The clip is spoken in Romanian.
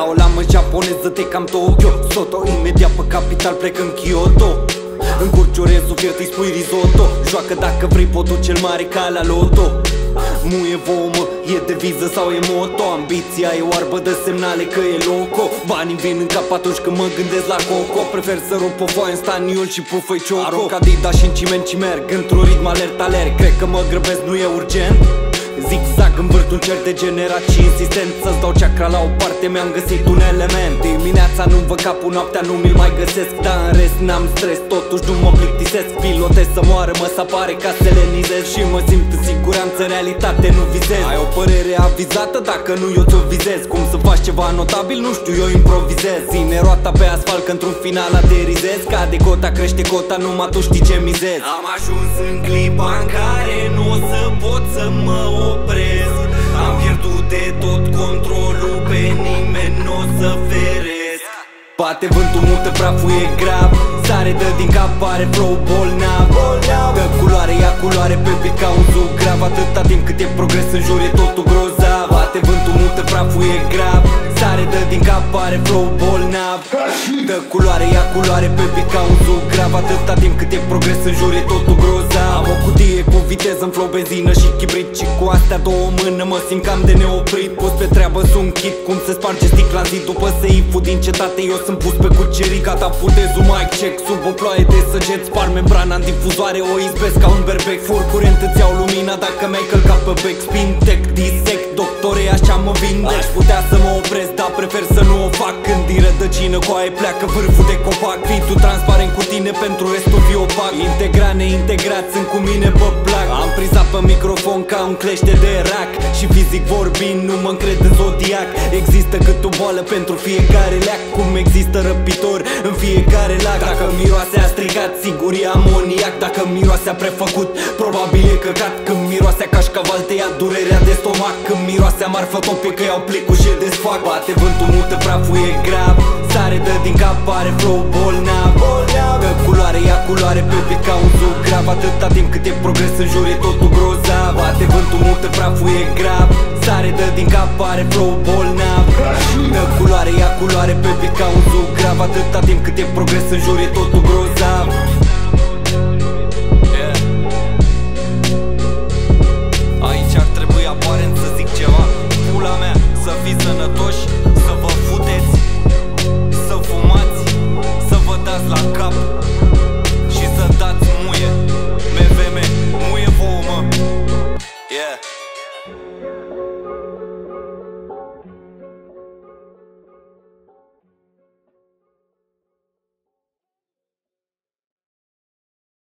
o lamă japoneză te cam Tokyo. Soto, imediat pe capital plec în Kyoto. Încurci orezul fiert, îi spui risotto. Joacă dacă vrei potul cel mare ca la loto. Muie vomă, e deviză sau e moto. Ambiția e oarbă de semnale că e loco. Banii vin în cap atunci când mă gândesc la coco. Prefer să rup o foaie în staniol și pufă-i cioco. Arunc Adidas și în ciment și merg într-un ritm alert. Cred că mă grăbesc, nu e urgent. Zigzag învârt un cer degenerat și insistent. Să-ți dau chakra la o parte, mi-am găsit un element. Dimineața nu-mi văd capul, noaptea nu mi-l mai găsesc. Dar în rest n-am stres, totuși nu mă plictisesc. Pilotez să moară, mă sapare ca selenizez. Și mă simt în siguranță, în realitate nu visez. Ai o părere avizată, dacă nu eu ți-o vizez. Cum să faci ceva notabil, nu știu, eu improvizez. Ține roata pe asfalt că într-un final aterizez. Cade cota, crește cota, numai tu știi ce mizez. Am ajuns în clipa în care nu o să pot să mă opresc. Am pierdut de tot controlul, pe nimeni n-o să feresc. Bate vântul, mută praful, e grav. Sare, dă din cap, are flow bolnav. Dă culoare, ia culoare pe beat ca un zugrav. Atâta timp cât e progres în jur e totul grozav. Bate vântul, mută praful, e grav. Sare, dă din cap, are flow bolnav. Dă culoare, ia culoare pe beat ca un zugrav. Atâta timp cât e progres în jur e totul grozav. Am o cutie cu viteză în flow, benzină și chibrit. Și cu astea două mână mă simt cam de neoprit. Pus pe treabă, sunt chit, cum se sparge sticla zi. După seiful din cetate eu sunt pus pe cucerit. Gata, putezul mic check, sub o ploaie de săget. Spar membrana în difuzoare, o izbesc ca un berbec. Fur curent, îți iau lumina dacă mi-ai călcat pe bec. Spin, tech, disect, doctore, așa mă vindec. Aș putea să mă opresc, dar prefer să nu o fac. Când din rădăcină coaie pleacă vârful de copac. Fii tu transparent cu tine, pentru restul fii opac. Integrat, neintegrat, sunt cu mine pe plac. Am prizat pe microfon ca un clește de rac. Și fizic vorbind, nu mă încred în zodiac. Există cât o boală pentru fiecare leac. Cum există răpitor în fiecare lac. Dacă miroase a strigat, sigur e amoniac. Dacă miroase a prefăcut, probabil e căcat. Când miroase a cașcaval, te ia durerea de stomac. Când miroase a marfă tope, că iau plicul și desfac. Bate vântul, mută praful, e grav. Sare, dă din cap, are flow bolnav. Dă culoare, ia culoare pe beat ca un zugrav. Atâta timp cât e progres în jur e totul grozav. Bate vântul, mută praful, e grav. Sare, dă din cap, are flow bolnav. Dă culoare, ia culoare pe beat ca un zugrav. Atâta timp cât e progres în jur e totul grozav.